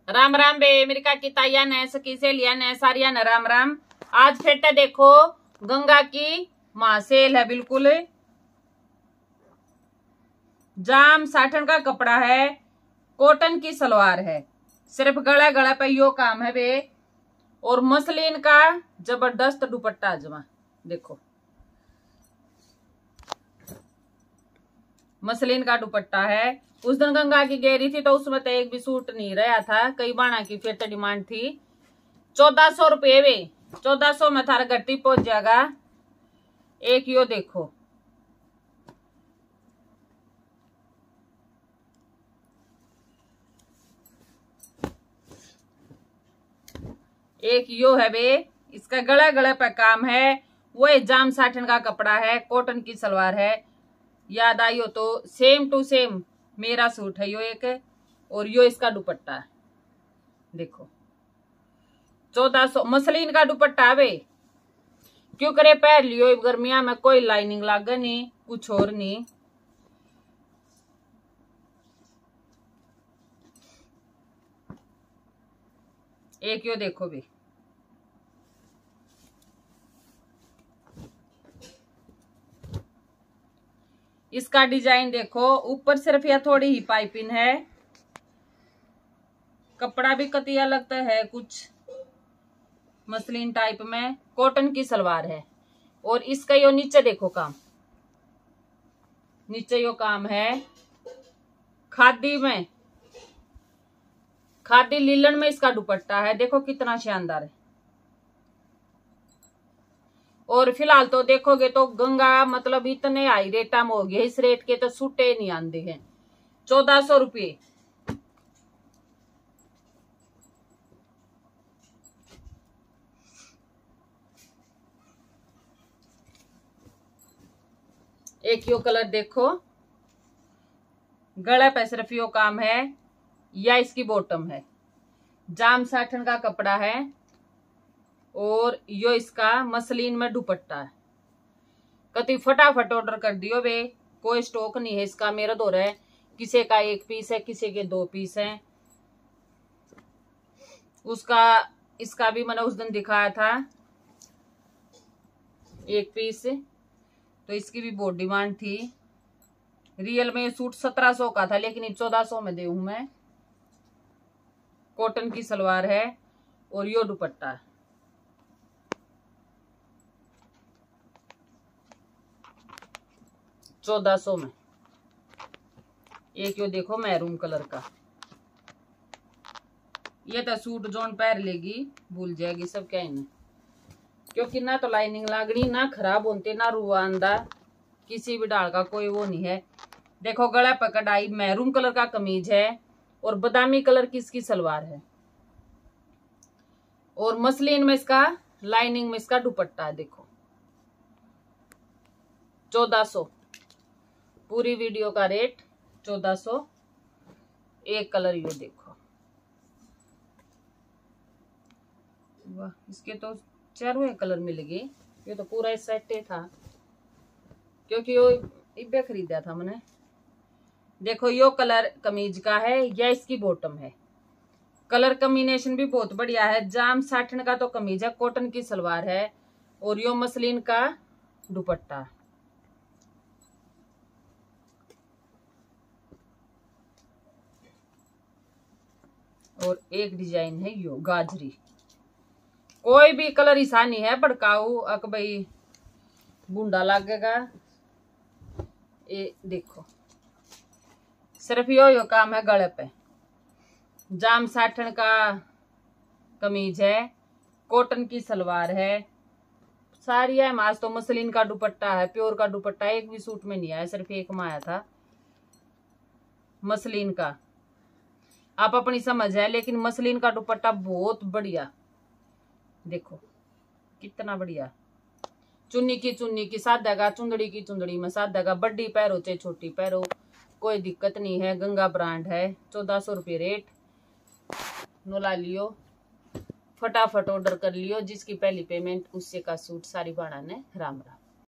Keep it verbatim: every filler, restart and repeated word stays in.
राम राम बे मेरी काकी ताइया ने सखी सहेलिया ने सारिया ने राम राम। आज फिर तो देखो गंगा की महासेल है बिल्कुल। जाम साठन का कपड़ा है, कॉटन की सलवार है, सिर्फ गला गला पे यो काम है बे। और मसलिन का जबरदस्त दुपट्टा जमा देखो, मसलिन का दुपट्टा है। उस दिन गंगा की गहरी थी तो उसमें तो एक भी सूट नहीं रहा था, कई बाणा की फिर तो डिमांड थी। चौदह सौ रुपये वे, चौदह सौ में थारा घट्टी पहुंच जाएगा। एक यो देखो, एक यो है बे, इसका गला गला पे काम है। वो जाम साठन का कपड़ा है, कॉटन की सलवार है। याद आई हो तो सेम टू सेम मेरा सूट है यो एक, और यो इसका दुपट्टा है देखो। चौदह सौ मसलिन का दुपट्टा वे, क्यों करे पहन लियो गर्मिया में, कोई लाइनिंग लागे नहीं, कुछ और नहीं। एक यो देखो भी, इसका डिजाइन देखो। ऊपर सिर्फ या थोड़ी ही पाइपिंग है, कपड़ा भी कतिया लगता है कुछ मसलिन टाइप में, कॉटन की सलवार है। और इसका यो नीचे देखो काम, नीचे यो काम है खादी में, खादी लीलन में इसका दुपट्टा है देखो कितना शानदार है। और फिलहाल तो देखोगे तो गंगा मतलब इतने हाई रेटा में हो गए, इस रेट के तो सूटे नहीं आते हैं। चौदह सौ रुपये एक यो कलर देखो, गला पे सिर्फ यो काम है या इसकी बॉटम है। जाम साठन का कपड़ा है और यो इसका मसलिन में दुपट्टा है। कति फटाफट ऑर्डर कर दियो वे, कोई स्टॉक नहीं है इसका। मेरा दो है, किसी का एक पीस है, किसी के दो पीस हैं। उसका इसका भी मैंने उस दिन दिखाया था एक पीस, तो इसकी भी बहुत डिमांड थी। रियल में ये सूट सत्रह सौ का था, लेकिन चौदह सौ में दे हूं मैं। कॉटन की सलवार है और यो दुपट्टा है। चौदह सौ में एक यो देखो मैरून कलर का, ये तो सूट जोन पैर लेगी भूल जाएगी सब क्या इन्हें, क्योंकि ना तो लाइनिंग लागनी, ना खराब होते, ना रुआ अंदा, किसी भी डाल का कोई वो नहीं है। देखो गला पर कढ़ाई, मैरून कलर का कमीज है और बादामी कलर की इसकी सलवार है। और मसलिन में इसका, लाइनिंग में इसका दुपट्टा है देखो। चौदह सौ पूरी वीडियो का रेट चौदह सौ। एक कलर यो देखो, वाह इसके तो चारों कलर मिल गए। ये तो पूरा सेट था, क्योंकि यो इबे खरीदा था मैंने। देखो यो कलर कमीज का है या इसकी बॉटम है। कलर कॉम्बिनेशन भी बहुत बढ़िया है। जाम साठन का तो कमीज है, कॉटन की सलवार है और यो मसलिन का दुपट्टा। और एक डिजाइन है यो गाजरी। कोई भी कलर ऐसा नहीं है भड़काऊ अक भाई बूंदा लगेगा। ये देखो सिर्फ यो यो काम है गले पे। जाम साठन का कमीज है, कॉटन की सलवार है, सारी है। आज तो मसलिन का दुपट्टा है, प्योर का दुपट्टा। एक भी सूट में नहीं आया, सिर्फ एक में आया था मसलिन का। आप अपनी समझ है, लेकिन मसलिन का दुपट्टा बहुत बढ़िया देखो कितना बढ़िया। चुन्नी की चुन्नी की साथ देगा, चुंदड़ी की चुंदड़ी में साथ देगा। बड्डी पैरो चाहे छोटी पैरो, कोई दिक्कत नहीं है। गंगा ब्रांड है। चौदह सौ रुपये रेट। नोला लियो, फटाफट ऑर्डर कर लियो। जिसकी पहली पेमेंट उससे का सूट सारी बाणा ने। राम राम।